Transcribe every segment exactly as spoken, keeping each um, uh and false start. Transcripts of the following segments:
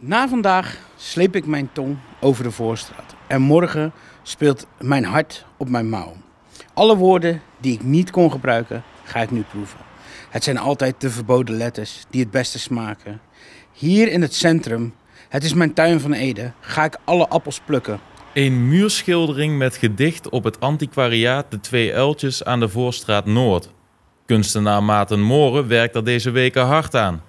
Na vandaag sleep ik mijn tong over de Voorstraat en morgen speelt mijn hart op mijn mouw. Alle woorden die ik niet kon gebruiken, ga ik nu proeven. Het zijn altijd de verboden letters die het beste smaken. Hier in het centrum, het is mijn tuin van Ede, ga ik alle appels plukken. Een muurschildering met gedicht op het antiquariaat De Twee Uiltjes aan de Voorstraat Noord. Kunstenaar Maarten Moren werkt er deze weken hard aan.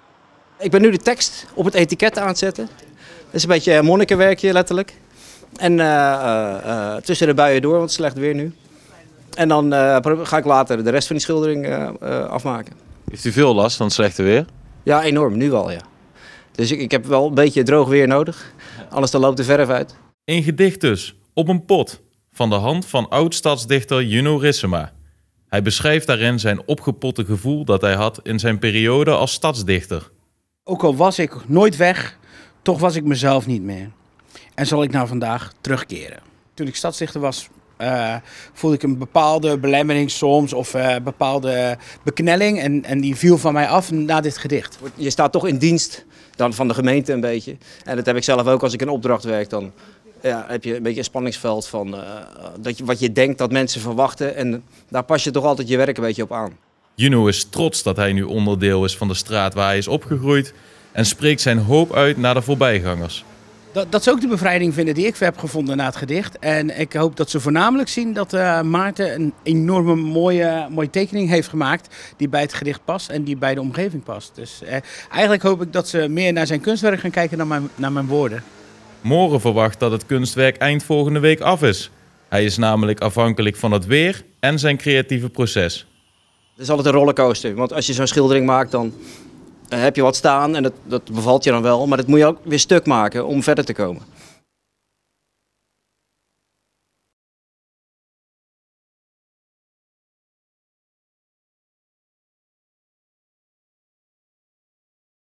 Ik ben nu de tekst op het etiket aan het zetten. Dat is een beetje monnikenwerkje letterlijk. En uh, uh, uh, tussen de buien door, want het is slecht weer nu. En dan uh, ga ik later de rest van die schildering uh, uh, afmaken. Heeft u veel last van het slechte weer? Ja, enorm. Nu al, ja. Dus ik, ik heb wel een beetje droog weer nodig. Anders dan loopt de verf uit. Een gedicht dus, op een pot, van de hand van oud-stadsdichter Juno Rissema. Hij beschrijft daarin zijn opgepotte gevoel dat hij had in zijn periode als stadsdichter. Ook al was ik nooit weg, toch was ik mezelf niet meer. En zal ik nou vandaag terugkeren. Toen ik stadsdichter was, uh, voelde ik een bepaalde belemmering soms of een uh, bepaalde beknelling. En, en die viel van mij af na dit gedicht. Je staat toch in dienst dan van de gemeente een beetje. En dat heb ik zelf ook als ik een opdracht werk. Dan ja, heb je een beetje een spanningsveld van uh, dat je, wat je denkt dat mensen verwachten. En daar pas je toch altijd je werk een beetje op aan. Juno is trots dat hij nu onderdeel is van de straat waar hij is opgegroeid en spreekt zijn hoop uit naar de voorbijgangers. Dat, dat ze ook de bevrijding vinden die ik heb gevonden na het gedicht. En ik hoop dat ze voornamelijk zien dat uh, Maarten een enorme mooie, mooie tekening heeft gemaakt die bij het gedicht past en die bij de omgeving past. Dus uh, eigenlijk hoop ik dat ze meer naar zijn kunstwerk gaan kijken dan mijn, naar mijn woorden. Moren verwacht dat het kunstwerk eind volgende week af is. Hij is namelijk afhankelijk van het weer en zijn creatieve proces. Het is altijd een rollercoaster, want als je zo'n schildering maakt, dan heb je wat staan en dat, dat bevalt je dan wel. Maar dat moet je ook weer stuk maken om verder te komen.